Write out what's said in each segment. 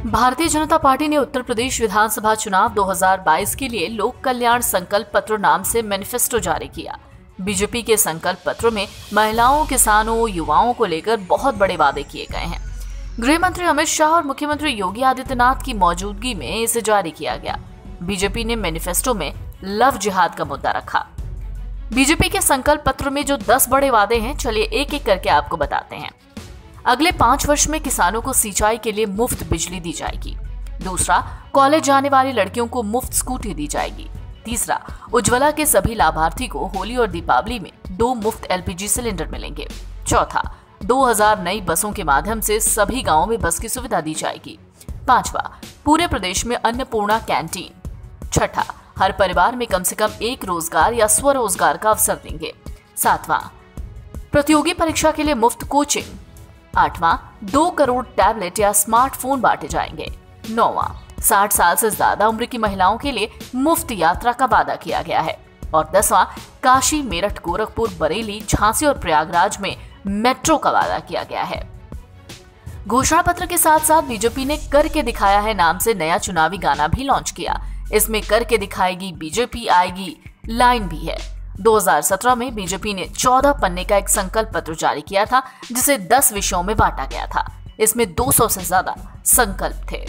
Bharatiya Janata party ने उत्तर प्रदेश विधानसभा चुनाव 2022 के लिए लोक कल्याण संकल्प पत्र नाम से मैनिफेस्टो जारी किया। बीजेपी के संकल्प पत्र में महिलाओं, किसानों, युवाओं को लेकर बहुत बड़े वादे किए गए हैं। गृह मंत्री अमित शाह और मुख्यमंत्री योगी आदित्यनाथ की मौजूदगी में इसे जारी किया गया। बीजेपी ने मैनिफेस्टो में लव जिहाद का मुद्दा रखा। बीजेपी के संकल्प पत्र में जो 10 बड़े वादे हैं, चलिए एक एक करके आपको बताते हैं। अगले 5 वर्ष में किसानों को सिंचाई के लिए मुफ्त बिजली दी जाएगी। दूसरा, कॉलेज जाने वाली लड़कियों को मुफ्त स्कूटी दी जाएगी। तीसरा, उज्ज्वला के सभी लाभार्थी को होली और दीपावली में 2 मुफ्त LPG सिलेंडर मिलेंगे। चौथा, 2000 नई बसों के माध्यम से सभी गांवों में बस की सुविधा दी जाएगी। पांचवा, पूरे प्रदेश में अन्नपूर्णा कैंटीन। छठा, हर परिवार में कम से कम एक रोजगार या स्वरोजगार का अवसर देंगे। सातवां, प्रतियोगी परीक्षा के लिए मुफ्त कोचिंग। आठवां, 2 करोड़ टैबलेट या स्मार्टफोन बांटे जाएंगे। नौवां, 60 साल से ज्यादा उम्र की महिलाओं के लिए मुफ्त यात्रा का वादा किया गया है। और 10वां, काशी, मेरठ, गोरखपुर, बरेली, झांसी और प्रयागराज में मेट्रो का वादा किया गया है। घोषणा पत्र के साथ साथ बीजेपी ने करके दिखाया है नाम से नया चुनावी गाना भी लॉन्च किया। इसमें करके दिखाएगी बीजेपी आएगी लाइन भी है। 2017 में बीजेपी ने 14 पन्ने का एक संकल्प पत्र जारी किया था, जिसे 10 विषयों में बांटा गया था। इसमें 200 से ज्यादा संकल्प थे।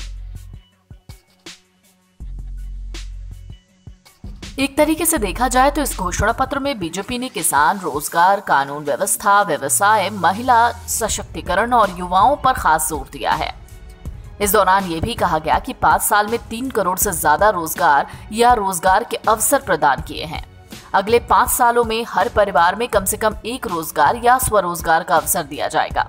एक तरीके से देखा जाए तो इस घोषणा पत्र में बीजेपी ने किसान, रोजगार, कानून व्यवस्था, व्यवसाय, महिला सशक्तिकरण और युवाओं पर खास जोर दिया है। इस दौरान यह भी कहा गया कि 5 साल में 3 करोड़ से ज्यादा रोजगार या रोजगार के अवसर प्रदान किए हैं। अगले 5 सालों में हर परिवार में कम से कम एक रोजगार या स्वरोजगार का अवसर दिया जाएगा।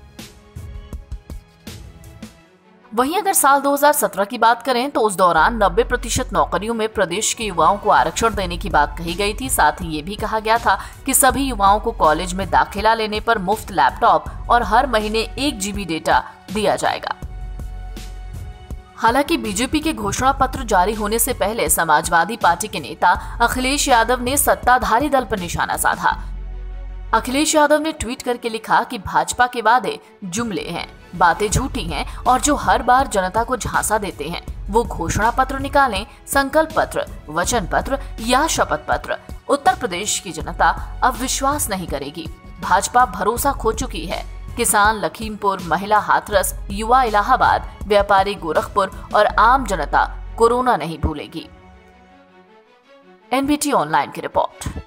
वहीं अगर साल 2017 की बात करें तो उस दौरान 90% नौकरियों में प्रदेश के युवाओं को आरक्षण देने की बात कही गई थी। साथ ही ये भी कहा गया था कि सभी युवाओं को कॉलेज में दाखिला लेने पर मुफ्त लैपटॉप और हर महीने 1 GB डेटा दिया जाएगा। हालांकि बीजेपी के घोषणा पत्र जारी होने से पहले समाजवादी पार्टी के नेता अखिलेश यादव ने सत्ताधारी दल पर निशाना साधा। अखिलेश यादव ने ट्वीट करके लिखा कि भाजपा के वादे जुमले हैं, बातें झूठी हैं और जो हर बार जनता को झांसा देते हैं वो घोषणा पत्र निकालें, संकल्प पत्र, वचन पत्र या शपथ पत्र। उत्तर प्रदेश की जनता अब विश्वास नहीं करेगी। भाजपा भरोसा खो चुकी है। किसान लखीमपुर, महिला हाथरस, युवा इलाहाबाद, व्यापारी गोरखपुर और आम जनता कोरोना नहीं भूलेगी। NBT ऑनलाइन की रिपोर्ट।